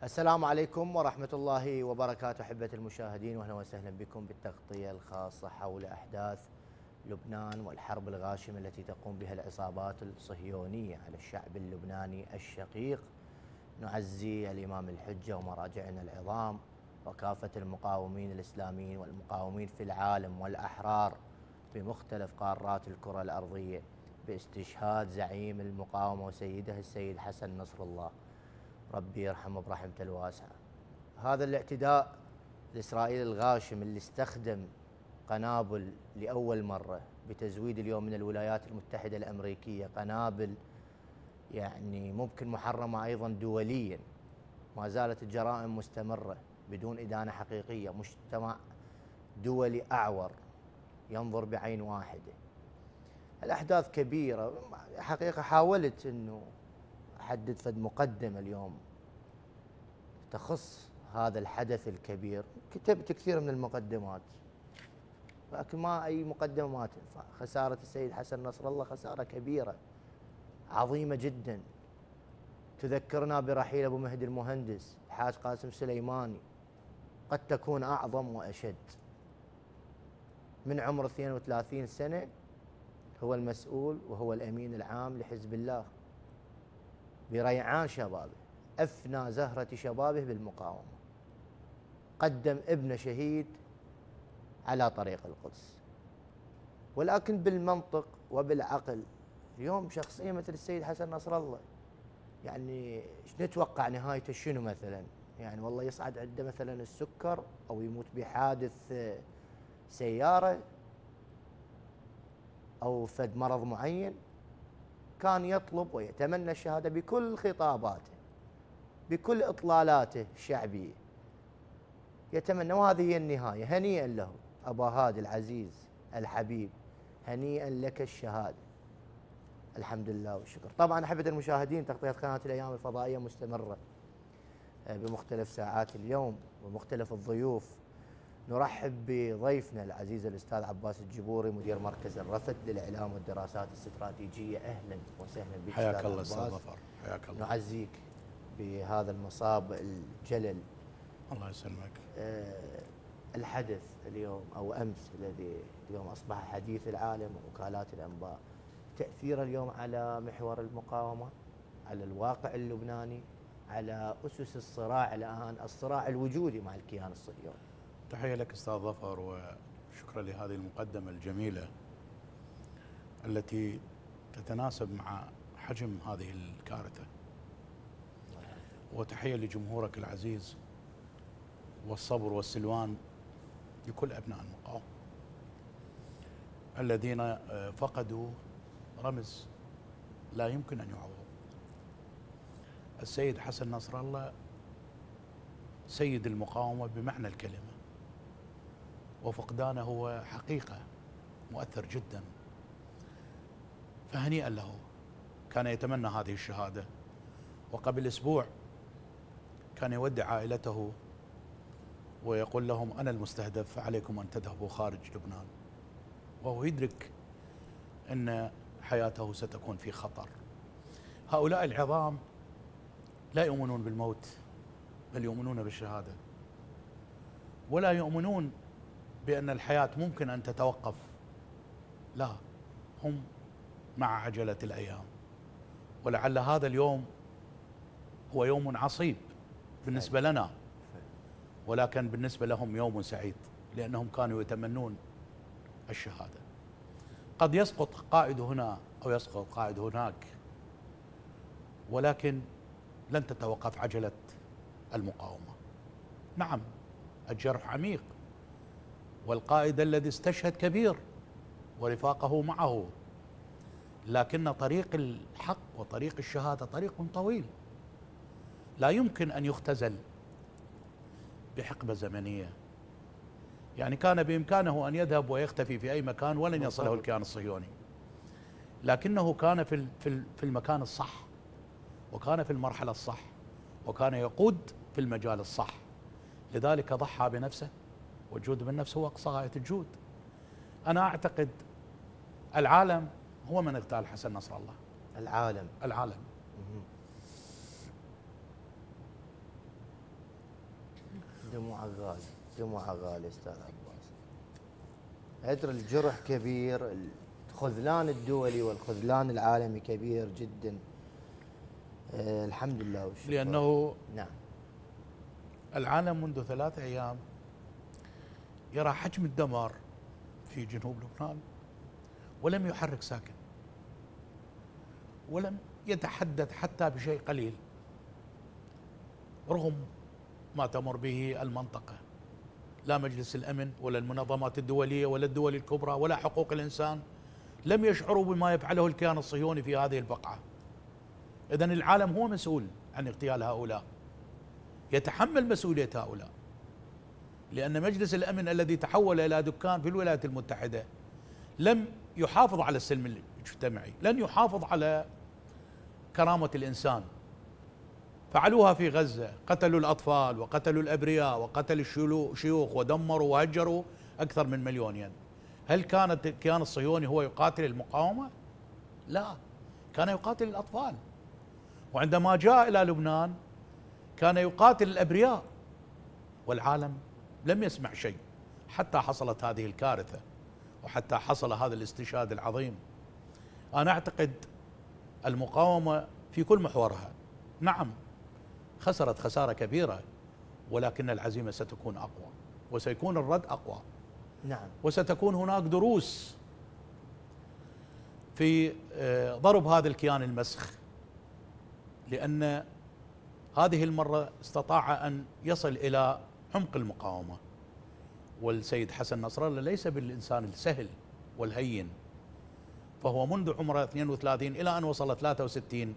السلام عليكم ورحمة الله وبركاته أحبة المشاهدين، وأهلا وسهلا بكم بالتغطية الخاصة حول أحداث لبنان والحرب الغاشمة التي تقوم بها العصابات الصهيونية على الشعب اللبناني الشقيق. نعزي الإمام الحجة ومراجعنا العظام وكافة المقاومين الإسلاميين والمقاومين في العالم والأحرار بمختلف قارات الكرة الأرضية باستشهاد زعيم المقاومة وسيده السيد حسن نصر الله، ربي يرحمه برحمته الواسعة. هذا الاعتداء الإسرائيلي الغاشم اللي استخدم قنابل لأول مرة بتزويد اليوم من الولايات المتحدة الأمريكية قنابل يعني ممكن محرمة أيضا دوليا، ما زالت الجرائم مستمرة بدون إدانة حقيقية. مجتمع دولي أعور ينظر بعين واحدة. الأحداث كبيرة حقيقة. حاولت أنه أحدد فد مقدمة اليوم تخص هذا الحدث الكبير، كتبت كثير من المقدمات لكن ما أي مقدمة ما تنفع. خسارة السيد حسن نصر الله خسارة كبيرة عظيمة جدا، تذكرنا برحيل أبو مهدي المهندس الحاج قاسم سليماني، قد تكون أعظم وأشد. من عمر 32 سنة هو المسؤول وهو الأمين العام لحزب الله، بريعان شبابه أفنى زهرة شبابه بالمقاومة، قدم ابن شهيد على طريق القدس. ولكن بالمنطق وبالعقل اليوم شخصية مثل السيد حسن نصر الله يعني ايش نتوقع نهايته شنو مثلا؟ يعني والله يصعد عنده مثلا السكر أو يموت بحادث سيارة أو فد مرض معين. كان يطلب ويتمنى الشهادة بكل خطاباته بكل إطلالاته الشعبية، يتمنى، وهذه هي النهاية. هنيئا له أبا هادي العزيز الحبيب، هنيئا لك الشهادة. الحمد لله والشكر. طبعا أحبة المشاهدين، تغطية قناة الأيام الفضائية مستمرة بمختلف ساعات اليوم ومختلف الضيوف. نرحب بضيفنا العزيز الأستاذ عباس الجبوري، مدير مركز الرفد للإعلام والدراسات الاستراتيجية. أهلا وسهلا بك. حياك الله أستاذ ظفر. حياك الله. نعزيك بهذا المصاب الجلل. الله يسلمك. الحدث اليوم أو أمس الذي اليوم أصبح حديث العالم ووكالات الأنباء، تأثيره اليوم على محور المقاومة، على الواقع اللبناني، على أسس الصراع الآن، الصراع الوجودي مع الكيان الصهيوني. تحية لك أستاذ ظفر، وشكرا لهذه المقدمة الجميلة التي تتناسب مع حجم هذه الكارثة. وتحية لجمهورك العزيز والصبر والسلوان لكل أبناء المقاومة الذين فقدوا رمز لا يمكن أن يعوض. السيد حسن نصر الله سيد المقاومة بمعنى الكلمة، وفقدانه هو حقيقة مؤثر جدا، فهنيئا له. كان يتمنى هذه الشهادة، وقبل أسبوع كان يودع عائلته ويقول لهم أنا المستهدف فعليكم أن تذهبوا خارج لبنان، وهو يدرك أن حياته ستكون في خطر. هؤلاء العظام لا يؤمنون بالموت، بل يؤمنون بالشهادة، ولا يؤمنون بأن الحياة ممكن أن تتوقف. لا، هم مع عجلة الأيام. ولعل هذا اليوم هو يوم عصيب بالنسبة لنا، ولكن بالنسبة لهم يوم سعيد، لأنهم كانوا يتمنون الشهادة. قد يسقط قائد هنا أو يسقط قائد هناك، ولكن لن تتوقف عجلة المقاومة. نعم، الجرح عميق، والقائد الذي استشهد كبير ورفاقه معه، لكن طريق الحق وطريق الشهادة طريق طويل لا يمكن أن يختزل بحقبة زمنية. يعني كان بإمكانه أن يذهب ويختفي في أي مكان ولن يصله الكيان الصهيوني، لكنه كان في المكان الصح، وكان في المرحلة الصح، وكان يقود في المجال الصح. لذلك ضحى بنفسه، والجود بالنفس هو أقصى غاية الجود. أنا أعتقد العالم هو من اغتال حسن نصر الله. العالم دموع غالي، دموع غالي استاذ عباس. ادري الجرح كبير، الخذلان الدولي والخذلان العالمي كبير جدا. الحمد لله والشكر. لانه نعم العالم منذ 3 ايام يرى حجم الدمار في جنوب لبنان ولم يحرك ساكن، ولم يتحدث حتى بشيء قليل، رغم ما تمر به المنطقة. لا مجلس الأمن ولا المنظمات الدولية ولا الدول الكبرى ولا حقوق الإنسان لم يشعروا بما يفعله الكيان الصهيوني في هذه البقعة. إذن العالم هو مسؤول عن اغتيال هؤلاء، يتحمل مسؤولية هؤلاء، لأن مجلس الأمن الذي تحول إلى دكان في الولايات المتحدة لم يحافظ على السلم الاجتماعي، لن يحافظ على كرامة الإنسان. فعلوها في غزة، قتلوا الأطفال وقتلوا الأبرياء وقتلوا الشيوخ ودمروا وهجروا أكثر من 1,000,000 ين. هل كانت الكيان الصهيوني هو يقاتل المقاومة؟ لا، كان يقاتل الأطفال. وعندما جاء إلى لبنان كان يقاتل الأبرياء، والعالم لم يسمع شيء حتى حصلت هذه الكارثة وحتى حصل هذا الاستشهاد العظيم. أنا أعتقد المقاومة في كل محورها نعم خسرت خسارة كبيرة، ولكن العزيمة ستكون أقوى وسيكون الرد أقوى. نعم. وستكون هناك دروس في ضرب هذا الكيان المسخ، لأن هذه المرة استطاع أن يصل إلى عمق المقاومة. والسيد حسن نصر الله ليس بالإنسان السهل والهين، فهو منذ عمره 32 إلى أن وصل 63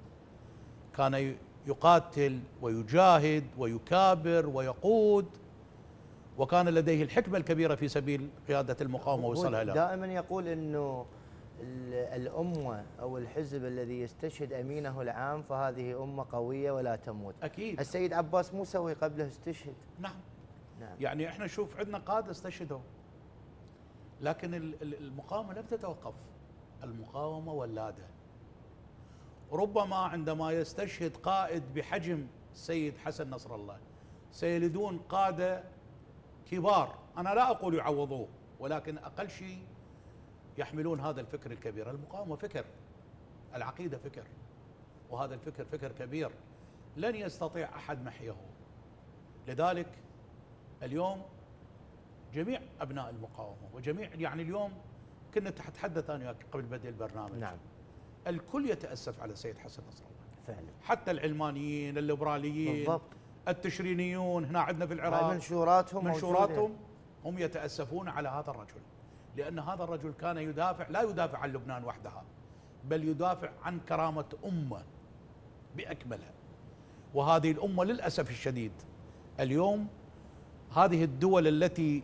كان يقاتل ويجاهد ويكابر ويقود، وكان لديه الحكمة الكبيرة في سبيل قيادة المقاومة ووصلها له. دائما يقول أنه الأمة أو الحزب الذي يستشهد أمينه العام فهذه أمة قوية ولا تموت. أكيد. السيد عباس موسوي قبله استشهد. نعم. نعم. يعني احنا نشوف عندنا قادة استشهدوا، لكن المقاومة لم تتوقف، المقاومة ولادة. ربما عندما يستشهد قائد بحجم السيد حسن نصر الله سيلدون قادة كبار، أنا لا أقول يعوضوه، ولكن أقل شيء يحملون هذا الفكر الكبير. المقاومة فكر، العقيدة فكر، وهذا الفكر فكر كبير لن يستطيع أحد محيه. لذلك اليوم جميع أبناء المقاومة وجميع، يعني اليوم كنا نتحدث أنا قبل بدء البرنامج، نعم، الكل يتأسف على السيد حسن نصر الله فعلا، حتى العلمانيين الليبراليين بالضبط، التشرينيون هنا عندنا في العراق، منشوراتهم هم يتأسفون على هذا الرجل، لأن هذا الرجل كان يدافع، لا يدافع عن لبنان وحدها، بل يدافع عن كرامة أمة بأكملها. وهذه الأمة للأسف الشديد اليوم هذه الدول التي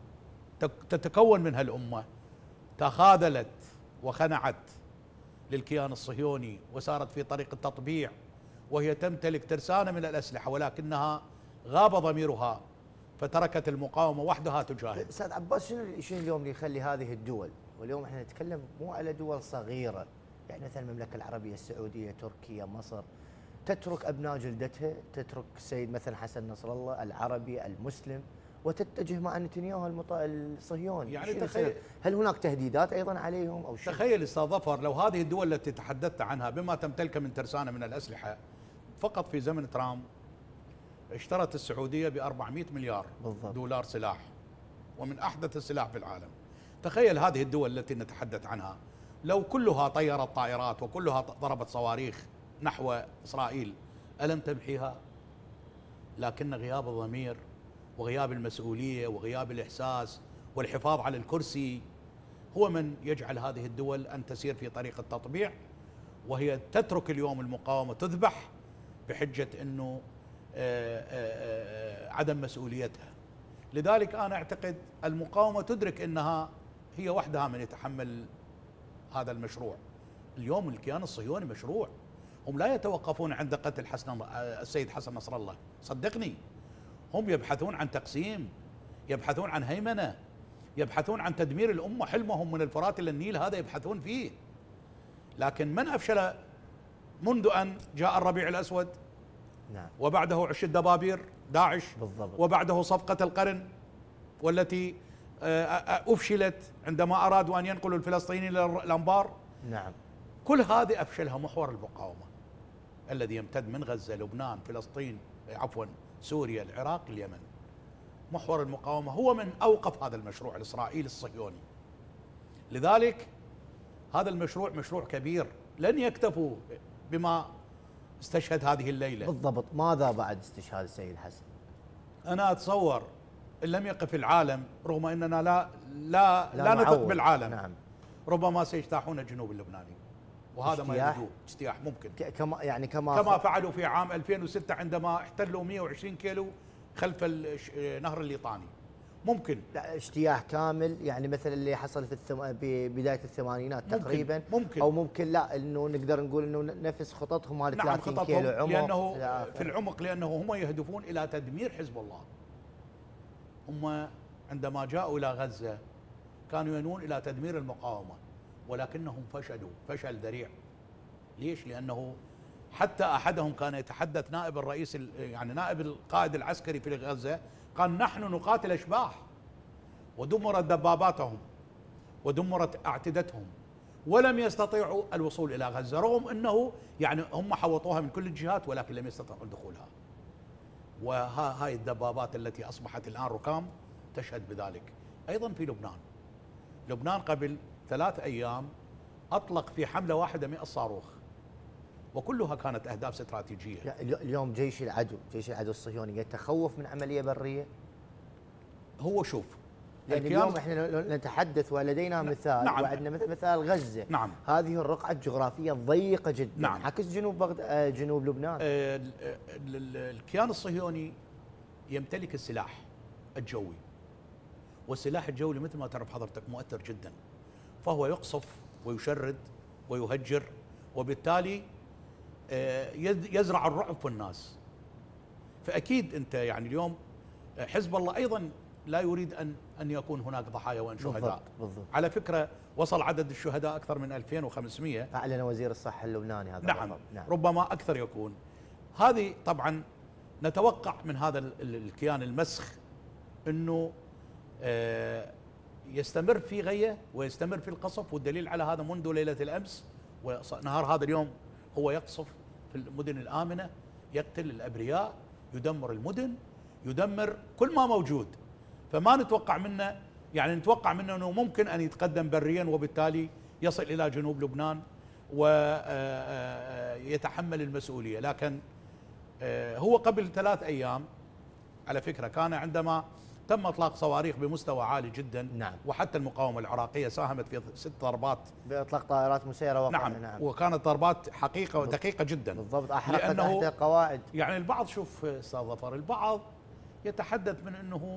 تتكون منها الأمة تخاذلت وخنعت للكيان الصهيوني وسارت في طريق التطبيع، وهي تمتلك ترسانة من الأسلحة، ولكنها غاب ضميرها فتركت المقاومة وحدها تجاهد. أستاذ عباس، شنو اليوم اللي يخلي هذه الدول، واليوم احنا نتكلم مو على دول صغيرة، يعني مثلا المملكة العربية السعودية، تركيا، مصر، تترك أبناء جلدتها، تترك السيد مثلا حسن نصر الله العربي المسلم وتتجه مع نتنياهو الصهيوني. يعني تخيل، هل هناك تهديدات أيضا عليهم أو شيء؟ تخيل أستاذ ظفر، لو هذه الدول التي تحدثت عنها بما تمتلك من ترسانة من الأسلحة، فقط في زمن ترامب اشترت السعودية ب400 مليار بالضبط. دولار سلاح، ومن أحدث السلاح في العالم. تخيل هذه الدول التي نتحدث عنها لو كلها طيرت طائرات وكلها ضربت صواريخ نحو إسرائيل، ألم تمحيها؟ لكن غياب الضمير وغياب المسؤولية وغياب الإحساس والحفاظ على الكرسي هو من يجعل هذه الدول أن تسير في طريق التطبيع، وهي تترك اليوم المقاومة تذبح بحجة أنه عدم مسؤوليتها. لذلك أنا أعتقد المقاومة تدرك أنها هي وحدها من يتحمل هذا المشروع. اليوم الكيان الصهيوني مشروع، هم لا يتوقفون عند قتل السيد حسن نصر الله، صدقني، هم يبحثون عن تقسيم، يبحثون عن هيمنة، يبحثون عن تدمير الأمة. حلمهم من الفرات إلى النيل هذا يبحثون فيه. لكن من أفشل منذ أن جاء الربيع الأسود؟ نعم. وبعده عش الدبابير داعش بالضبط. وبعده صفقة القرن والتي أفشلت عندما أرادوا أن ينقلوا الفلسطينيين إلى الأنبار. نعم. كل هذه أفشلها محور المقاومة الذي يمتد من غزة، لبنان، فلسطين، عفوا سوريا، العراق، اليمن. محور المقاومة هو من أوقف هذا المشروع الإسرائيلي الصهيوني. لذلك هذا المشروع مشروع كبير، لن يكتفوا بما استشهد هذه الليلة. بالضبط. ماذا بعد استشهاد السيد حسن؟ أنا أتصور إن لم يقف العالم، رغم أننا لا نثق بالعالم. نعم. ربما سيجتاحون الجنوب اللبناني، وهذا ما يريدوه. اجتياح ممكن كما فعلوا في عام 2006 عندما احتلوا 120 كيلو خلف نهر الليطاني. ممكن لا اجتياح كامل، يعني مثل اللي حصل في بدايه الثمانينات تقريبا. ممكن او ممكن لا انه نقدر نقول انه نفس خططهم هذه 30 خططهم كيلو عمق، لانه في العمق، لانه هم يهدفون الى تدمير حزب الله. هم عندما جاءوا الى غزه كانوا ينوون الى تدمير المقاومه، ولكنهم فشلوا فشل ذريع. ليش؟ لانه حتى احدهم كان يتحدث، نائب الرئيس يعني نائب القائد العسكري في غزه، قال نحن نقاتل اشباح، ودمرت دباباتهم ودمرت اعتدتهم ولم يستطيعوا الوصول الى غزه، رغم انه يعني هم حوطوها من كل الجهات ولكن لم يستطيعوا دخولها. وهاي الدبابات التي اصبحت الان ركام تشهد بذلك. ايضا في لبنان قبل 3 أيام اطلق في حمله واحده 100 صاروخ، وكلها كانت اهداف استراتيجيه. اليوم جيش العدو الصهيوني يتخوف من عمليه بريه. هو شوف، يعني اليوم احنا نتحدث ولدينا مثال. نعم. وعندنا مثال غزه. نعم. هذه الرقعه الجغرافيه ضيقه جدا. نعم. عكس جنوب لبنان. الكيان الصهيوني يمتلك السلاح الجوي، والسلاح الجوي مثل ما تعرف حضرتك مؤثر جدا، فهو يقصف ويشرد ويهجر، وبالتالي يزرع الرعب في الناس. فأكيد أنت يعني اليوم حزب الله أيضا لا يريد أن يكون هناك ضحايا وأن شهداء. بالضبط. على فكرة وصل عدد الشهداء أكثر من 2500. أعلن وزير الصحة اللبناني هذا. نعم. ربما أكثر يكون. هذه طبعا نتوقع من هذا الكيان المسخ أنه يستمر في غيه ويستمر في القصف، والدليل على هذا منذ ليلة الأمس ونهار هذا اليوم هو يقصف في المدن الآمنة، يقتل الأبرياء، يدمر المدن، يدمر كل ما موجود. فما نتوقع منه، يعني نتوقع منه أنه ممكن أن يتقدم بريا وبالتالي يصل إلى جنوب لبنان ويتحمل المسؤولية. لكن هو قبل 3 أيام على فكرة كان عندما تم اطلاق صواريخ بمستوى عالي جدا. نعم. وحتى المقاومه العراقيه ساهمت في 6 ضربات باطلاق طائرات مسيره وقع. نعم. وكانت ضربات حقيقه ودقيقه جدا. بالضبط. احرقت تحت القواعد. يعني البعض، شوف استاذ ظفر، البعض يتحدث من انه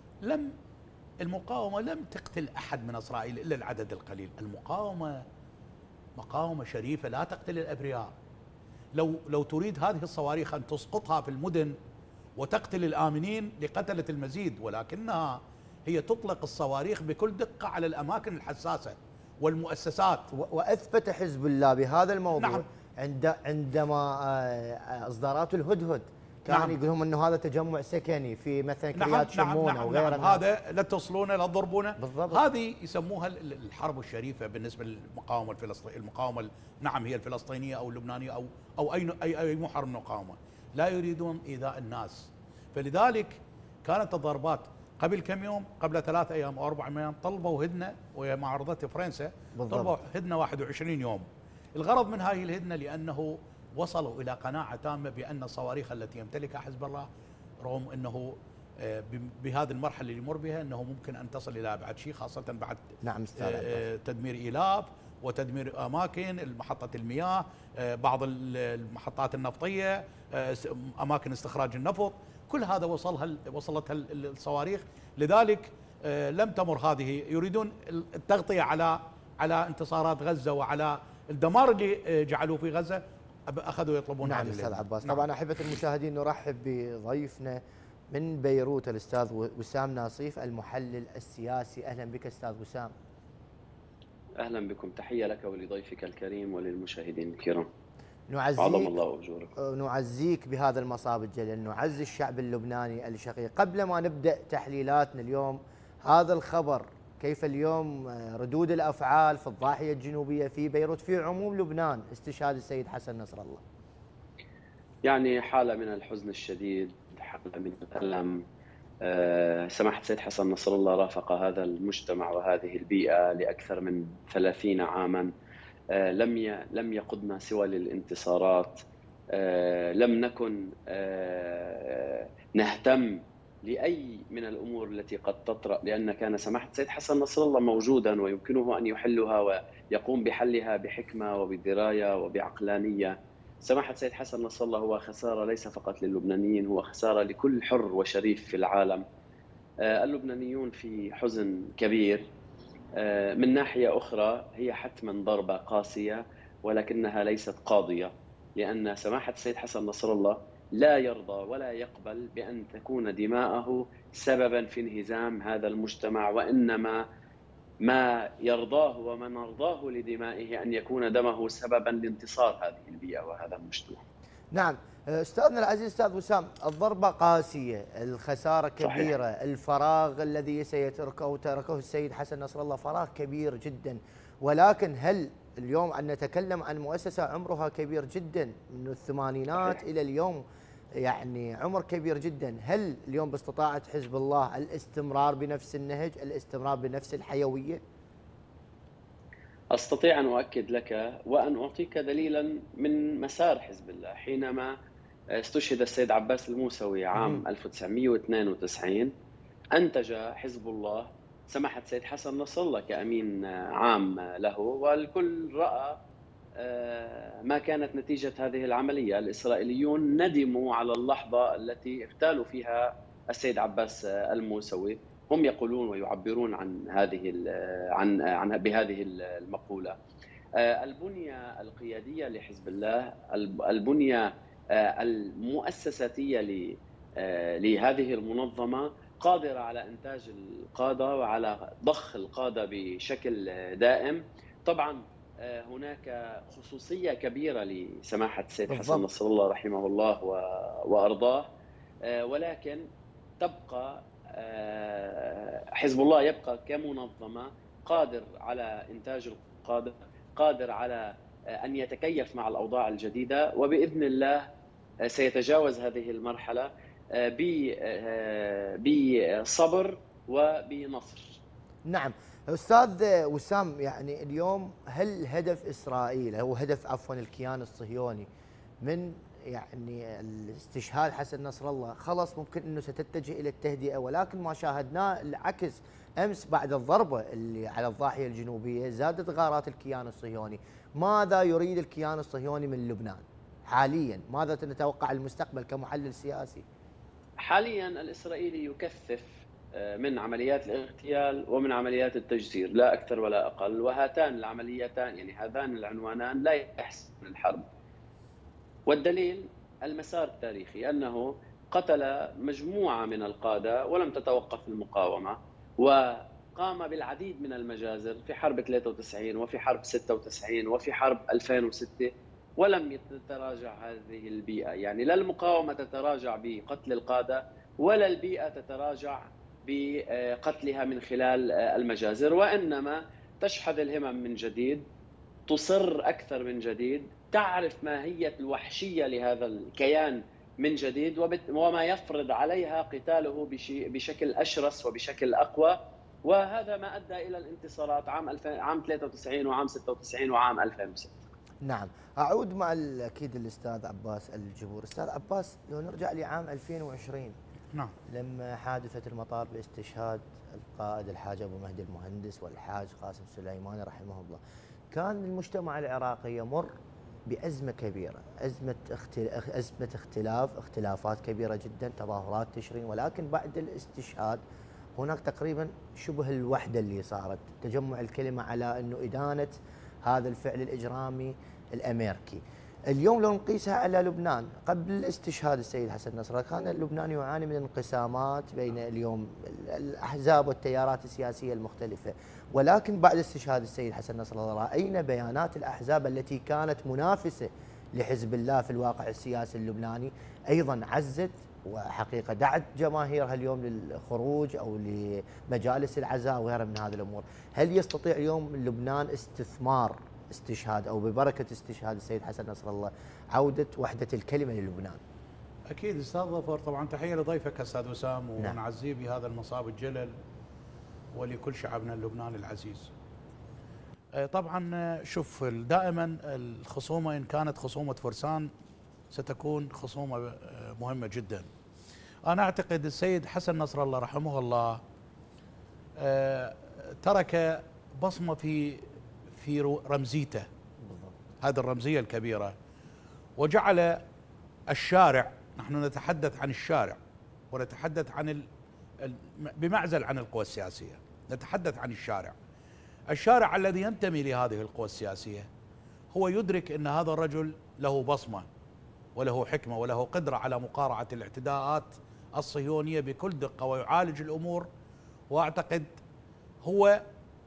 المقاومه لم تقتل احد من اسرائيل الا العدد القليل. المقاومه مقاومه شريفه لا تقتل الابرياء. لو تريد هذه الصواريخ ان تسقطها في المدن وتقتل الآمنين لقتلة المزيد، ولكنها هي تطلق الصواريخ بكل دقة على الأماكن الحساسة والمؤسسات. وأثبت حزب الله بهذا الموضوع. نعم. عندما إصدارات الهدهد كان نعم. يقولون أنه هذا تجمع سكني في مثلا كريات نعم. شمونة. نعم. وغيرها. نعم. هذا لا تصلونه لا تضربونه. بالضبط. هذه يسموها الحرب الشريفة بالنسبة للمقاومة الفلسطينية. المقاومة نعم هي الفلسطينية أو اللبنانية أو أي محور من المقاومة، لا يريدون إيذاء الناس. فلذلك كانت الضربات قبل كم يوم، قبل 3 أيام أو 4 أيام، طلبوا هدنة وهي معارضة فرنسا. طلبوا هدنة 21 يوم. الغرض من هذه الهدنة لأنه وصلوا إلى قناعة تامة بأن الصواريخ التي يمتلكها حزب الله، رغم أنه بهذه المرحلة اللي يمر بها أنه ممكن أن تصل إلى أبعد شيء، خاصة بعد نعم. تدمير إيلاف وتدمير أماكن محطة المياه، بعض المحطات النفطية، أماكن استخراج النفط، كل هذا وصلت الصواريخ. لذلك لم تمر هذه. يريدون التغطية على انتصارات غزة وعلى الدمار اللي جعلوه في غزة. أخذوا يطلبون. نعم أستاذ عباس. نعم. طبعا أحبة المشاهدين نرحب بضيفنا من بيروت الأستاذ وسام ناصيف المحلل السياسي. أهلا بك أستاذ وسام. أهلا بكم، تحية لك ولضيفك الكريم وللمشاهدين الكرام. عظم الله أجوركم. نعزيك بهذا المصاب الجليل، نعزي الشعب اللبناني الشقيق. قبل ما نبدأ تحليلاتنا اليوم، هذا الخبر كيف اليوم ردود الأفعال في الضاحية الجنوبية في بيروت في عموم لبنان استشهاد السيد حسن نصر الله؟ يعني حالة من الحزن الشديد، حالة من الألم. سماحة السيد حسن نصر الله رافق هذا المجتمع وهذه البيئة لأكثر من 30 عاما. لم يقودنا سوى للانتصارات. لم نكن نهتم لأي من الأمور التي قد تطرأ، لأن كان سماحة السيد حسن نصر الله موجودا ويمكنه أن يحلها ويقوم بحلها بحكمة وبدراية وبعقلانية. سماحة السيد حسن نصر الله هو خسارة ليس فقط للبنانيين، هو خسارة لكل حر وشريف في العالم. اللبنانيون في حزن كبير. من ناحية أخرى هي حتما ضربة قاسية، ولكنها ليست قاضية، لأن سماحة السيد حسن نصر الله لا يرضى ولا يقبل بأن تكون دماءه سببا في انهزام هذا المجتمع، وإنما ما يرضاه وما نرضاه لدمائه أن يكون دمه سببا لانتصار هذه البيئة وهذا المجتمع. نعم أستاذنا العزيز أستاذ وسام، الضربة قاسية، الخسارة كبيرة، صحيح. الفراغ الذي سيتركه تركه السيد حسن نصر الله فراغ كبير جدا، ولكن هل اليوم أن نتكلم عن مؤسسة عمرها كبير جدا من الثمانينات إلى اليوم، يعني عمر كبير جدا، هل اليوم باستطاعة حزب الله الاستمرار بنفس النهج، الاستمرار بنفس الحيوية؟ أستطيع أن أؤكد لك وأن أعطيك دليلا من مسار حزب الله. حينما استشهد السيد عباس الموسوي عام 1992 أنتج حزب الله سماحة السيد حسن نصر الله كأمين عام له، والكل رأى ما كانت نتيجة هذه العملية. الإسرائيليون ندموا على اللحظة التي اغتالوا فيها السيد عباس الموسوي. هم يقولون ويعبرون عن بهذه المقولة. البنية القيادية لحزب الله، البنية المؤسساتية لهذه المنظمة قادرة على إنتاج القادة وعلى ضخ القادة بشكل دائم. طبعا هناك خصوصية كبيرة لسماحة السيد حسن نصر الله رحمه الله وأرضاه، ولكن تبقى حزب الله يبقى كمنظمة قادر على إنتاج القادة، قادر على أن يتكيف مع الأوضاع الجديدة، وبإذن الله سيتجاوز هذه المرحلة بصبر وبنصر. نعم أستاذ وسام، يعني اليوم هل هدف إسرائيل أو هدف عفوا الكيان الصهيوني من يعني الاستشهاد حسن نصر الله خلاص ممكن أنه ستتجه إلى التهدئة، ولكن ما شاهدناه العكس. أمس بعد الضربة اللي على الضاحية الجنوبية زادت غارات الكيان الصهيوني. ماذا يريد الكيان الصهيوني من لبنان حاليا؟ ماذا نتوقع المستقبل كمحلل سياسي؟ حاليا الإسرائيلي يكثف من عمليات الاغتيال ومن عمليات التجسير، لا أكثر ولا أقل، وهاتان العمليتان يعني هذان العنوانان لا يحسن الحرب. والدليل المسار التاريخي، أنه قتل مجموعة من القادة ولم تتوقف المقاومة، وقام بالعديد من المجازر في حرب 93 وفي حرب 96 وفي حرب 2006، ولم تتراجع هذه البيئة. يعني لا المقاومة تتراجع بقتل القادة ولا البيئة تتراجع بقتلها من خلال المجازر، وإنما تشحذ الهمم من جديد، تصر أكثر من جديد، تعرف ماهية الوحشية لهذا الكيان من جديد، وما يفرض عليها قتاله بشكل أشرس وبشكل أقوى. وهذا ما أدى إلى الانتصارات عام 93 وعام 96 وعام 2006. نعم، أعود مع أكيد الأستاذ عباس الجبور. أستاذ عباس، لو نرجع لعام 2020 نعم، لما حادثة المطار باستشهاد القائد الحاج أبو مهدي المهندس والحاج قاسم سليماني رحمه الله، كان المجتمع العراقي يمر بأزمة كبيرة، أزمة اختلافات كبيرة جدا، تظاهرات تشرين، ولكن بعد الاستشهاد هناك تقريبا شبه الوحدة اللي صارت، تجمع الكلمة على أنه إدانة هذا الفعل الإجرامي الأمريكي. اليوم لو نقيسها على لبنان قبل استشهاد السيد حسن نصر الله، كان لبنان يعاني من انقسامات بين اليوم الأحزاب والتيارات السياسية المختلفة، ولكن بعد استشهاد السيد حسن نصر الله رأينا بيانات الأحزاب التي كانت منافسة لحزب الله في الواقع السياسي اللبناني أيضا عزت وحقيقة دعت جماهيرها اليوم للخروج أو لمجالس العزاء وغيرها من هذه الأمور. هل يستطيع اليوم لبنان استثمار استشهاد أو ببركة استشهاد السيد حسن نصر الله عودة وحدة الكلمة للبنان؟ اكيد استاذ ظفر، طبعا تحيه لضيفك استاذ وسام ونعزيه بهذا المصاب الجلل ولكل شعبنا اللبناني العزيز. طبعا شوف، دائما الخصومه ان كانت خصومه فرسان ستكون خصومه مهمه جدا. انا اعتقد السيد حسن نصر الله رحمه الله ترك بصمه في رمزيته، هذه الرمزيه الكبيره، وجعل الشارع، نحن نتحدث عن الشارع ونتحدث عن بمعزل عن القوى السياسيه، نتحدث عن الشارع الذي ينتمي لهذه القوى السياسيه هو يدرك ان هذا الرجل له بصمه وله حكمه وله قدره على مقارعه الاعتداءات الصهيونيه بكل دقه ويعالج الامور. واعتقد هو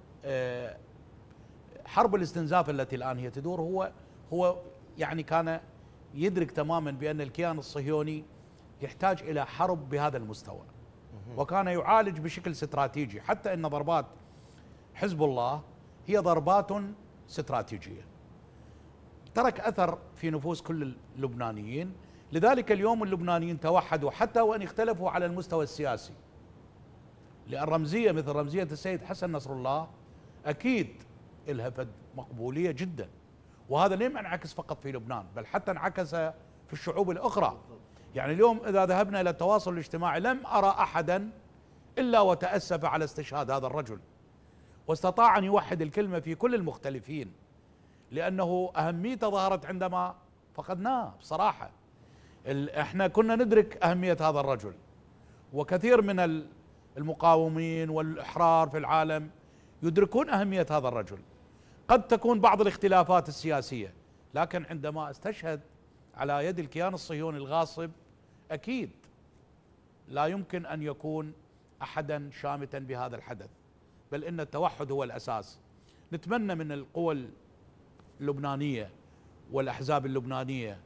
حرب الاستنزاف التي الان هي تدور هو يعني كان يدرك تماما بان الكيان الصهيوني يحتاج الى حرب بهذا المستوى، وكان يعالج بشكل استراتيجي، حتى ان ضربات حزب الله هي ضربات استراتيجيه ترك اثر في نفوس كل اللبنانيين. لذلك اليوم اللبنانيين توحدوا حتى وان اختلفوا على المستوى السياسي، لان رمزيه مثل رمزيه السيد حسن نصر الله اكيد لها مقبوليه جدا، وهذا لم ينعكس فقط في لبنان بل حتى انعكس في الشعوب الاخرى. يعني اليوم اذا ذهبنا الى التواصل الاجتماعي لم ارى احدا الا وتاسف على استشهاد هذا الرجل، واستطاع ان يوحد الكلمه في كل المختلفين، لانه اهميته ظهرت عندما فقدناه بصراحه. احنا كنا ندرك اهميه هذا الرجل، وكثير من المقاومين والاحرار في العالم يدركون اهميه هذا الرجل. قد تكون بعض الاختلافات السياسيه، لكن عندما استشهد على يد الكيان الصهيوني الغاصب اكيد لا يمكن ان يكون احدا شامتا بهذا الحدث، بل ان التوحد هو الاساس. نتمنى من القوى اللبنانيه والاحزاب اللبنانيه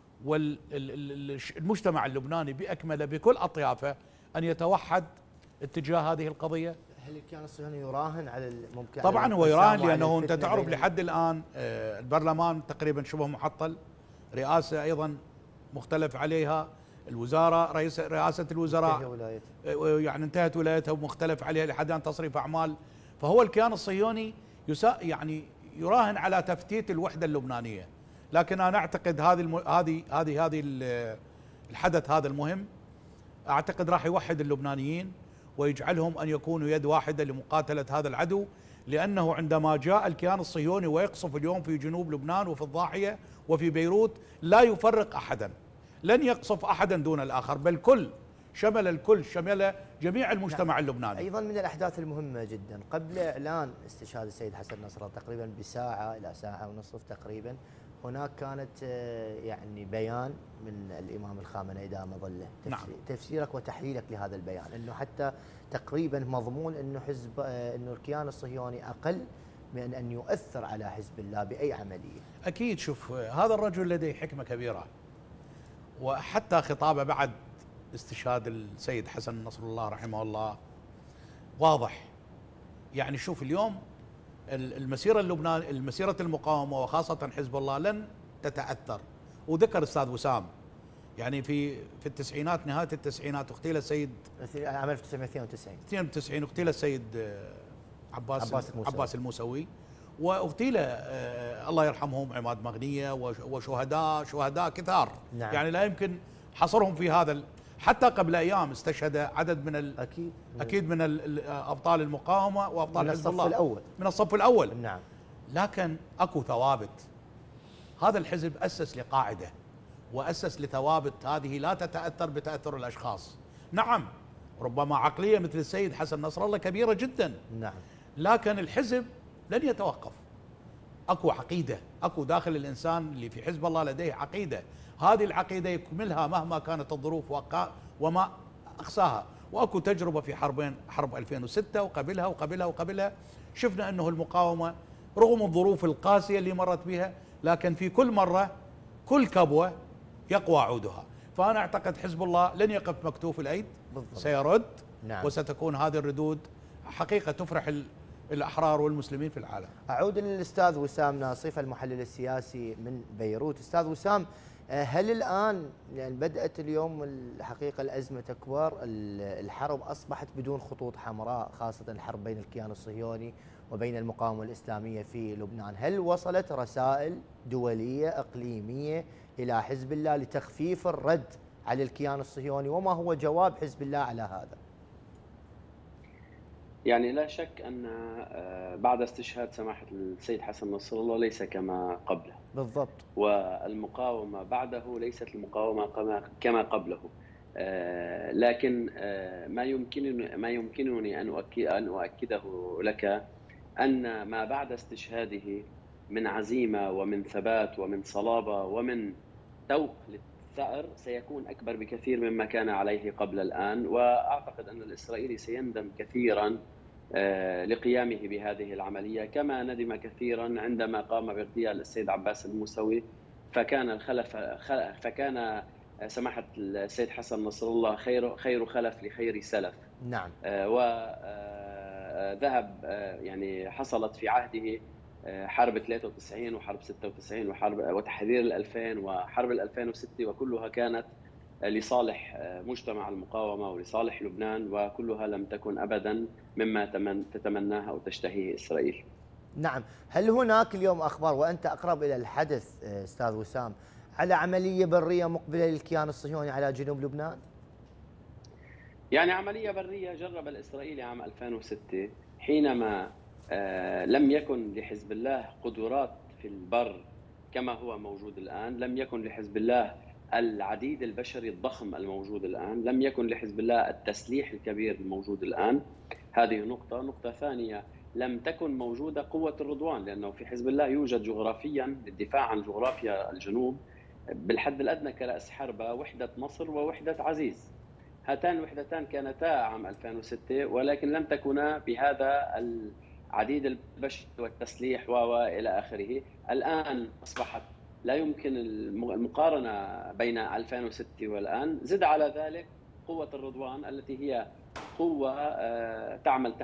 والمجتمع اللبناني باكمله بكل اطيافه ان يتوحد اتجاه هذه القضيه. هل الكيان الصهيوني يراهن على الممكن؟ طبعا هو يراهن، لانه انت تعرف لحد الان البرلمان تقريبا شبه محطل، رئاسه ايضا مختلف عليها، الوزاره رئاسه الوزراء يعني انتهت ولايتها ومختلف عليها لحد الان تصريف اعمال. فهو الكيان الصهيوني يعني يراهن على تفتيت الوحده اللبنانيه. لكن انا اعتقد هذه الحدث هذا المهم اعتقد راح يوحد اللبنانيين ويجعلهم ان يكونوا يد واحده لمقاتله هذا العدو، لانه عندما جاء الكيان الصهيوني ويقصف اليوم في جنوب لبنان وفي الضاحيه وفي بيروت لا يفرق احدا، لن يقصف احدا دون الاخر، بل شمل شمل جميع المجتمع اللبناني. ايضا من الاحداث المهمه جدا قبل اعلان استشهاد السيد حسن نصر الله تقريبا بساعه الى ساعه ونصف تقريبا، هناك كانت يعني بيان من الامام الخامنئي دام ظله. نعم. تفسيرك وتحليلك لهذا البيان، انه حتى تقريبا مضمون انه انه الكيان الصهيوني اقل من ان يؤثر على حزب الله باي عمليه. اكيد. شوف، هذا الرجل لديه حكمه كبيره، وحتى خطابه بعد استشهاد السيد حسن نصر الله رحمه الله واضح. يعني شوف اليوم المسيرة المقاومة وخاصة حزب الله لن تتأثر. وذكر أستاذ وسام يعني في التسعينات، نهاية التسعينات اغتيل السيد عام 1992 اغتيل السيد عباس الموسوي، واغتيل الله يرحمهم عماد مغنية وشهداء كثار. نعم. يعني لا يمكن حصرهم في هذا. حتى قبل ايام استشهد عدد اكيد من ابطال المقاومه وابطال حزب الله من الصف الاول. نعم. لكن اكو ثوابت. هذا الحزب اسس لقاعده واسس لثوابت هذه لا تتاثر بتاثر الاشخاص. نعم، ربما عقليه مثل السيد حسن نصر الله كبيره جدا. نعم. لكن الحزب لن يتوقف. اكو عقيده، اكو داخل الانسان اللي في حزب الله لديه عقيده، هذه العقيده يكملها مهما كانت الظروف وما اقساها. واكو تجربه في حرب 2006 وقبلها شفنا انه المقاومه رغم الظروف القاسيه اللي مرت بها، لكن في كل مره كل كبوة يقوى عودها. فأنا أعتقد حزب الله لن يقف مكتوف الأيد، بالضبط. سيرد. نعم. وستكون هذه الردود حقيقة تفرح الأحرار والمسلمين في العالم. أعود للأستاذ وسام ناصف المحلل السياسي من بيروت. أستاذ وسام، هل الآن يعني بدأت اليوم الحقيقة الأزمة تكبر، الحرب أصبحت بدون خطوط حمراء، خاصة الحرب بين الكيان الصهيوني وبين المقاومة الإسلامية في لبنان، هل وصلت رسائل دولية إقليمية إلى حزب الله لتخفيف الرد على الكيان الصهيوني، وما هو جواب حزب الله على هذا؟ يعني لا شك أن بعد استشهاد سماحة السيد حسن نصر الله ليس كما قبله بالضبط، والمقاومة بعده ليست المقاومة كما قبله. لكن ما يمكنني أن أؤكده لك أن ما بعد استشهاده من عزيمة ومن ثبات ومن صلابة ومن ذوق للثأر سيكون أكبر بكثير مما كان عليه قبل الآن. وأعتقد أن الإسرائيلي سيندم كثيرا لقيامه بهذه العملية، كما ندم كثيرا عندما قام باغتيال السيد عباس الموسوي، فكان سماحة السيد حسن نصر الله خير خلف لخير سلف. نعم. وذهب يعني حصلت في عهده حرب 93 وحرب 96 وتحرير 2000 وحرب 2006، وكلها كانت لصالح مجتمع المقاومة ولصالح لبنان، وكلها لم تكن أبدا مما تتمناها أو تشتهيه إسرائيل. نعم. هل هناك اليوم أخبار، وأنت أقرب إلى الحدث أستاذ وسام، على عملية برية مقبلة للكيان الصهيوني على جنوب لبنان؟ يعني عملية برية جرب الإسرائيلي عام 2006 حينما لم يكن لحزب الله قدرات في البر كما هو موجود الآن، لم يكن لحزب الله العديد البشري الضخم الموجود الآن، لم يكن لحزب الله التسليح الكبير الموجود الآن. هذه نقطة ثانية، لم تكن موجودة قوة الرضوان، لأنه في حزب الله يوجد جغرافيا للدفاع عن جغرافيا الجنوب بالحد الأدنى كرأس حربة وحدة نصر ووحدة عزيز. هاتان الوحدتان كانتا عام 2006 ولكن لم تكونا بهذا العديد البشري والتسليح وإلى آخره. الآن أصبحت لا يمكن المقارنة بين 2006 والآن. زد على ذلك قوة الرضوان التي هي قوة تعمل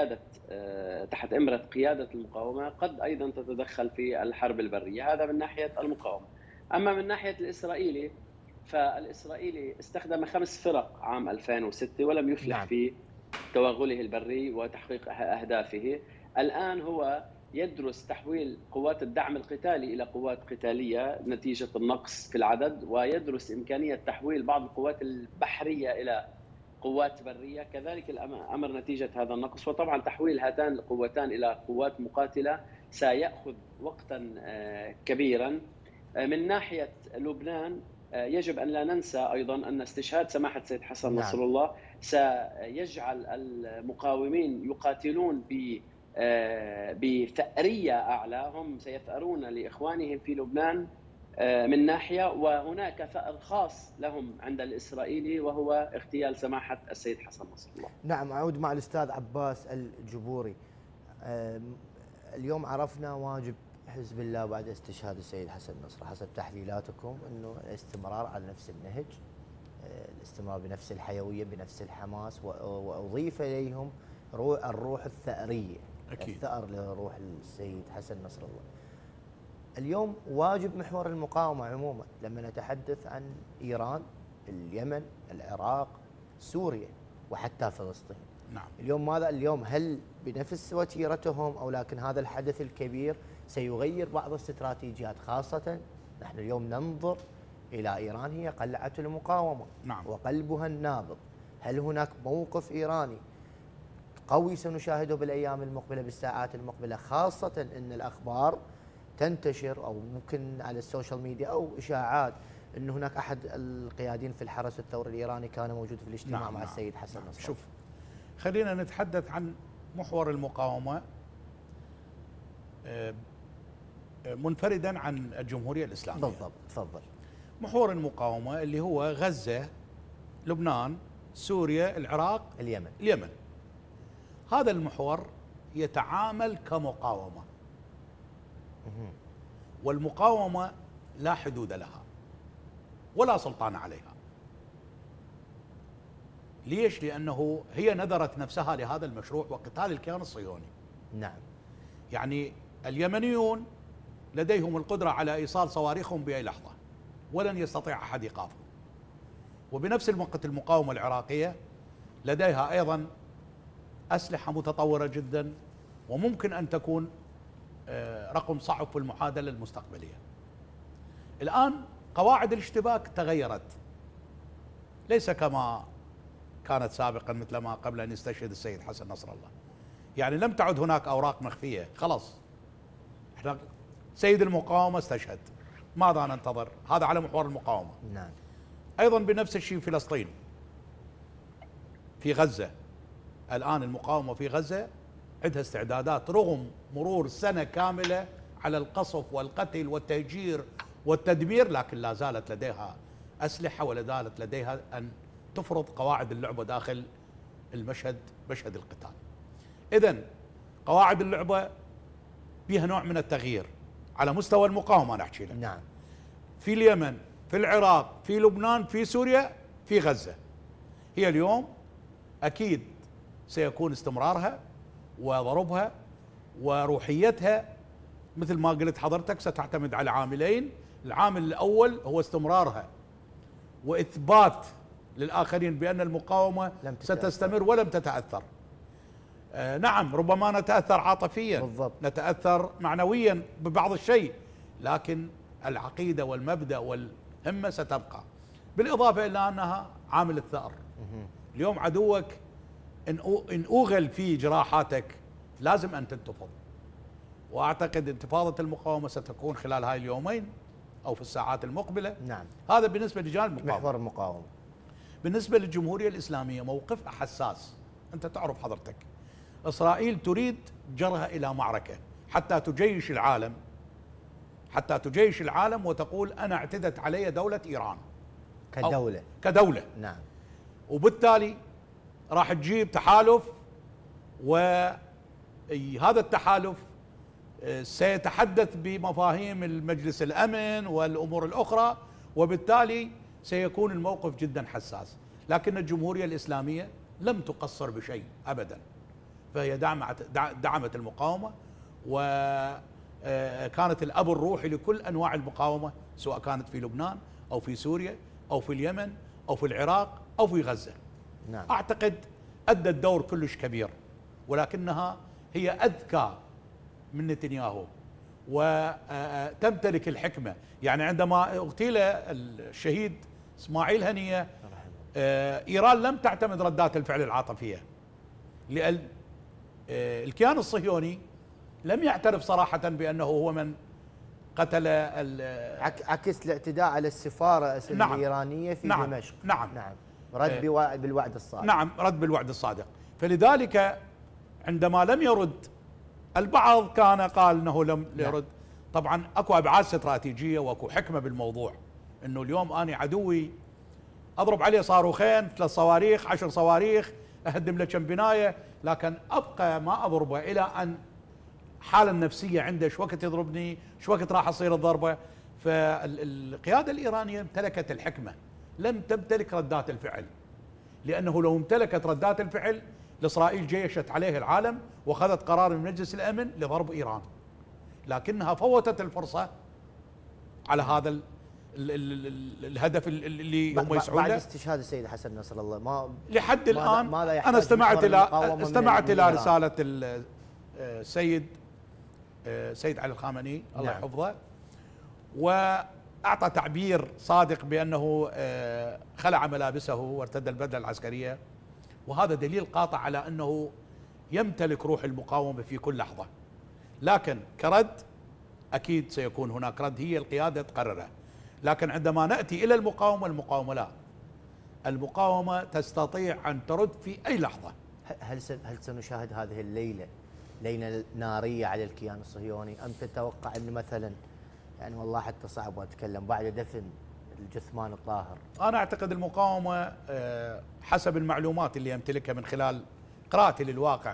تحت إمرة قيادة المقاومة، قد أيضا تتدخل في الحرب البرية. هذا من ناحية المقاومة. أما من ناحية الإسرائيلي، فالإسرائيلي استخدم 5 فرق عام 2006 ولم يفلح في توغله البري وتحقيق أهدافه. الآن هو يدرس تحويل قوات الدعم القتالي إلى قوات قتالية نتيجة النقص في العدد، ويدرس إمكانية تحويل بعض القوات البحرية إلى قوات برية كذلك الأمر نتيجة هذا النقص. وطبعا تحويل هاتان القوتان إلى قوات مقاتلة سيأخذ وقتا كبيرا. من ناحية لبنان يجب أن لا ننسى أيضا أن استشهاد سماحة سيد حسن نصر الله سيجعل المقاومين يقاتلون بثأرية أعلى، هم سيثأرون لإخوانهم في لبنان من ناحية، وهناك ثأر خاص لهم عند الإسرائيلي وهو اغتيال سماحة السيد حسن نصر الله. نعم. أعود مع الأستاذ عباس الجبوري. اليوم عرفنا واجب حزب الله بعد استشهاد السيد حسن نصر حسب تحليلاتكم أنه الاستمرار على نفس النهج، الاستمرار بنفس الحيوية بنفس الحماس، وأضيف إليهم الروح الثأرية. أكيد. الثأر لروح السيد حسن نصر الله. اليوم واجب محور المقاومة عموما لما نتحدث عن إيران، اليمن، العراق، سوريا وحتى فلسطين. نعم. اليوم ماذا؟ اليوم هل بنفس وتيرتهم أو لكن هذا الحدث الكبير سيغير بعض الاستراتيجيات؟ خاصة نحن اليوم ننظر إلى إيران هي قلعة المقاومة. نعم. وقلبها النابض. هل هناك موقف إيراني قوي سنشاهده بالأيام المقبلة بالساعات المقبلة، خاصة أن الأخبار تنتشر أو ممكن على السوشيال ميديا أو إشاعات أن هناك أحد القيادين في الحرس الثوري الإيراني كان موجود في الاجتماع مع السيد حسن نصر. شوف، خلينا نتحدث عن محور المقاومة منفردا عن الجمهورية الإسلامية. بالضبط، تفضل. محور المقاومة اللي هو غزة، لبنان، سوريا، العراق، اليمن. هذا المحور يتعامل كمقاومة، والمقاومة لا حدود لها ولا سلطان عليها. ليش؟ لأنه هي نذرت نفسها لهذا المشروع وقتال الكيان الصهيوني. نعم. يعني اليمنيون لديهم القدرة على إيصال صواريخهم بأي لحظة ولن يستطيع أحد إيقافهم. وبنفس الوقت المقاومة العراقية لديها أيضا أسلحة متطورة جدا وممكن أن تكون رقم صعب في المعادلة المستقبلية. الآن قواعد الاشتباك تغيرت، ليس كما كانت سابقا مثل ما قبل أن يستشهد السيد حسن نصر الله. يعني لم تعد هناك أوراق مخفية، خلاص احنا سيد المقاومة استشهد، ماذا ننتظر؟ هذا على محور المقاومة. نعم. أيضا بنفس الشيء في فلسطين، في غزة. الآن المقاومة في غزة عندها استعدادات رغم مرور سنة كاملة على القصف والقتل والتهجير والتدمير، لكن لا زالت لديها أسلحة ولا زالت لديها أن تفرض قواعد اللعبة داخل المشهد، مشهد القتال. إذن قواعد اللعبة فيها نوع من التغيير على مستوى المقاومة نحكي لك. نعم. في اليمن، في العراق، في لبنان، في سوريا، في غزة. هي اليوم أكيد سيكون استمرارها وضربها وروحيتها مثل ما قلت حضرتك ستعتمد على عاملين. العامل الأول هو استمرارها وإثبات للآخرين بأن المقاومة ستستمر ولم تتأثر. نعم ربما نتأثر عاطفيا بالضبط. نتأثر معنويا ببعض الشيء، لكن العقيدة والمبدأ والهمة ستبقى، بالإضافة إلى أنها عامل الثأر. اليوم عدوك إن أوغل في جراحاتك لازم أن تنتفض، وأعتقد انتفاضة المقاومة ستكون خلال هاي اليومين أو في الساعات المقبلة. نعم. هذا بالنسبة لجانب محور المقاومة. بالنسبة للجمهورية الإسلامية موقفها حساس. أنت تعرف حضرتك إسرائيل تريد جرها إلى معركة حتى تجيش العالم، حتى تجيش العالم وتقول أنا اعتدت علي دولة إيران كدولة. نعم. وبالتالي راح تجيب تحالف، وهذا التحالف سيتحدث بمفاهيم المجلس الأمن والأمور الأخرى، وبالتالي سيكون الموقف جدا حساس. لكن الجمهورية الإسلامية لم تقصر بشيء أبدا، فهي دعمت المقاومة وكانت الأب الروحي لكل أنواع المقاومة، سواء كانت في لبنان أو في سوريا أو في اليمن أو في العراق أو في غزة. نعم. أعتقد أدت دور كلش كبير، ولكنها هي أذكى من نتنياهو وتمتلك الحكمة. يعني عندما اغتيل الشهيد إسماعيل هنية إيران لم تعتمد ردات الفعل العاطفية، لأن الكيان الصهيوني لم يعترف صراحة بأنه هو من قتل عكس الاعتداء على السفارة نعم. الإيرانية في نعم. دمشق. نعم. نعم. رد بالوعد الصادق. نعم، رد بالوعد الصادق. فلذلك عندما لم يرد، البعض كان قال انه لم يرد. طبعا اكو ابعاد استراتيجيه واكو حكمه بالموضوع، انه اليوم انا عدوي اضرب عليه صاروخين، 3 صواريخ، 10 صواريخ، اهدم له كم بنايه، لكن ابقى ما اضربه الى ان حاله النفسيه عنده شو وقت يضربني، شو وقت راح تصير الضربه. فالقياده الايرانيه امتلكت الحكمه، لم تمتلك ردات الفعل، لانه لو امتلكت ردات الفعل لاسرائيل جيشت عليه العالم واخذت قرار من مجلس الامن لضرب ايران، لكنها فوتت الفرصه على هذا الهدف اللي هم يسعون له. بعد استشهاد السيد حسن نصر الله ما لحد الان انا استمعت الى رساله السيد سيد علي الخامنئي الله يحفظه، واعطى تعبير صادق بانه خلع ملابسه وارتدى البدله العسكريه، وهذا دليل قاطع على انه يمتلك روح المقاومه في كل لحظه. لكن كرد اكيد سيكون هناك رد، هي القياده تقرره. لكن عندما ناتي الى المقاومه لا، المقاومه تستطيع ان ترد في اي لحظه. هل سنشاهد هذه الليله ليله ناريه على الكيان الصهيوني، ام تتوقع ان مثلا يعني والله حتى صعب اتكلم بعد دفن الجثمان الطاهر؟ انا اعتقد المقاومه حسب المعلومات اللي امتلكها من خلال قراءتي للواقع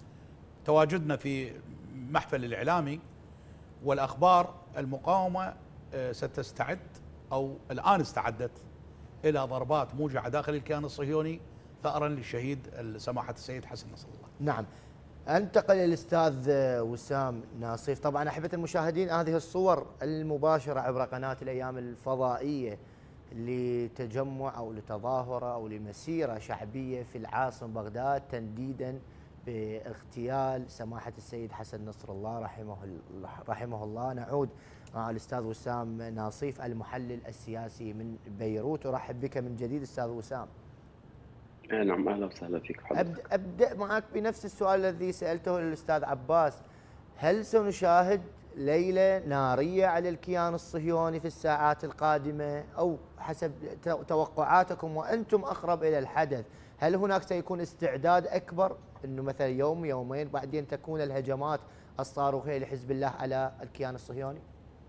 وتواجدنا في محفل الاعلامي والاخبار، المقاومه ستستعد أو الآن استعدت إلى ضربات موجعة داخل الكيان الصهيوني ثأرا للشهيد سماحة السيد حسن نصر الله. نعم. انتقل الأستاذ وسام ناصيف. طبعا أحبة المشاهدين، هذه الصور المباشرة عبر قناة الأيام الفضائية لتجمع أو لتظاهرة أو لمسيرة شعبية في العاصمة بغداد تنديدا باغتيال سماحة السيد حسن نصر الله رحمه الله. نعود مع الأستاذ وسام ناصيف المحلل السياسي من بيروت. أرحب بك من جديد أستاذ وسام. نعم، أهلا وسهلا فيك حضرتك. أبدأ معك بنفس السؤال الذي سألته للأستاذ عباس. هل سنشاهد ليلة نارية على الكيان الصهيوني في الساعات القادمة، أو حسب توقعاتكم وأنتم أقرب إلى الحدث هل هناك سيكون استعداد أكبر أنه مثلا يوم يومين بعدين تكون الهجمات الصاروخية لحزب الله على الكيان الصهيوني؟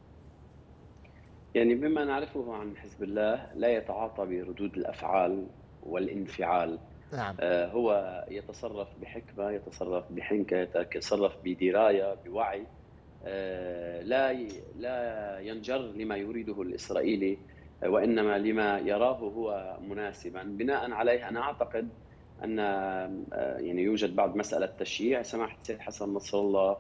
يعني بما نعرفه عن حزب الله لا يتعاطى بردود الأفعال والانفعال. نعم. هو يتصرف بحكمة، يتصرف بحنكة، يتصرف بدراية، بوعي. لا ينجر لما يريده الإسرائيلي، وإنما لما يراه هو مناسبا. بناء عليه أنا أعتقد أن يعني يوجد بعض مسألة تشييع سماحة السيد حسن نصر الله.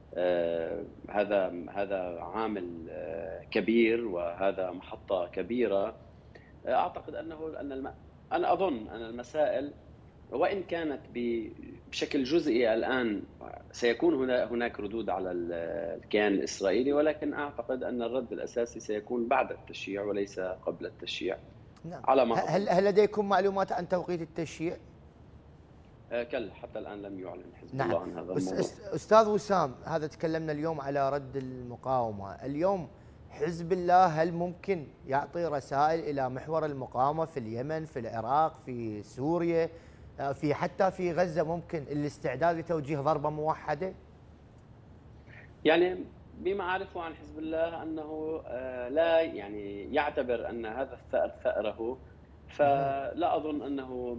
هذا عامل كبير وهذا محطة كبيرة. أعتقد أنا أظن أن المسائل وإن كانت بشكل جزئي الآن سيكون هناك ردود على الكيان الإسرائيلي، ولكن أعتقد أن الرد الأساسي سيكون بعد التشييع وليس قبل التشييع. نعم. على ما هل لديكم معلومات عن توقيت التشييع؟ كلا حتى الآن لم يعلن حزب نعم. الله عن هذا الموضوع. أستاذ وسام، هذا تكلمنا اليوم على رد المقاومة. اليوم حزب الله هل ممكن يعطي رسائل إلى محور المقاومة في اليمن، في العراق، في سوريا، حتى في غزة، ممكن الاستعداد لتوجيه ضربة موحدة؟ يعني بما أعرفه عن حزب الله أنه لا يعني يعتبر أن هذا الثأر ثأره، فلا أظن أنه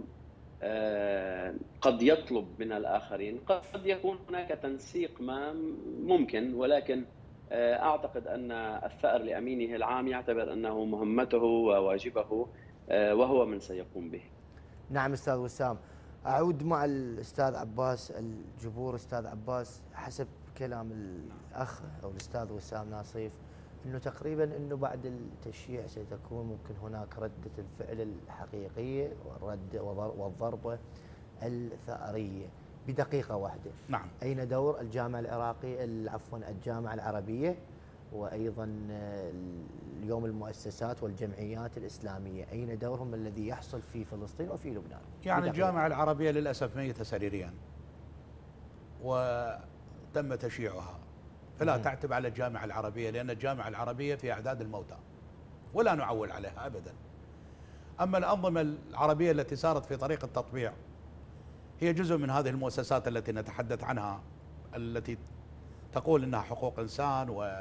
قد يطلب من الآخرين. قد يكون هناك تنسيق ما ممكن، ولكن أعتقد أن الثأر لأمينه العام يعتبر أنه مهمته وواجبه، وهو من سيقوم به. نعم أستاذ وسام. أعود مع الأستاذ عباس الجبور. أستاذ عباس، حسب كلام الأخ أو الأستاذ وسام ناصيف أنه تقريبا أنه بعد التشييع ستكون ممكن هناك ردة الفعل الحقيقية والضربة الثأرية. بدقيقة واحدة، نعم، أين دور الجامعة العراقية الجامعة العربية وأيضا اليوم المؤسسات والجمعيات الإسلامية، أين دورهم الذي يحصل في فلسطين وفي لبنان؟ يعني الجامعة العربية للأسف ميتة سريريا وتم تشييعها، فلا تعتب على الجامعة العربية، لأن الجامعة العربية في أعداد الموتى ولا نعول عليها أبدا. أما الأنظمة العربية التي سارت في طريق التطبيع هي جزء من هذه المؤسسات التي نتحدث عنها، التي تقول إنها حقوق إنسان و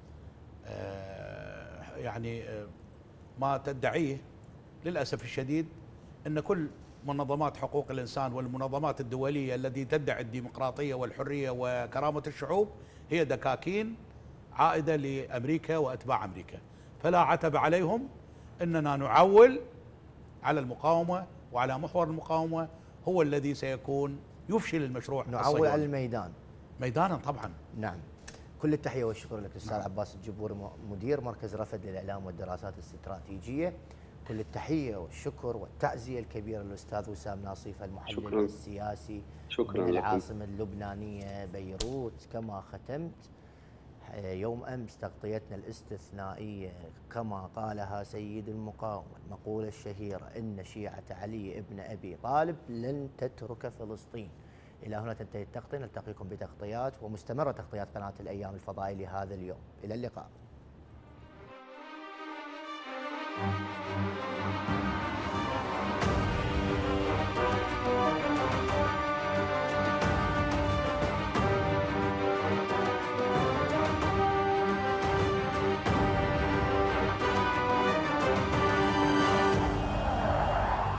يعني ما تدعيه للأسف الشديد أن كل منظمات حقوق الإنسان والمنظمات الدولية التي تدعي الديمقراطية والحرية وكرامة الشعوب هي دكاكين عائدة لأمريكا وأتباع أمريكا. فلا عتب عليهم أننا نعول على المقاومة وعلى محور المقاومة هو الذي سيكون يفشل المشروع. نعول على الميدان ميدانا طبعا. نعم. كل التحية والشكر لك أستاذ عباس الجبور، مدير مركز رفد للإعلام والدراسات الاستراتيجية. كل التحية والشكر والتعزية الكبيرة للأستاذ وسام ناصيف المحلل السياسي من العاصمة اللبنانية بيروت. كما ختمت يوم أمس تغطيتنا الاستثنائية كما قالها سيد المقاومة المقولة الشهيرة: إن شيعة علي ابن أبي طالب لن تترك فلسطين. إلى هنا تنتهي التغطية، نلتقيكم بتغطيات ومستمرة تغطيات قناة الأيام الفضائية لهذا اليوم. إلى اللقاء.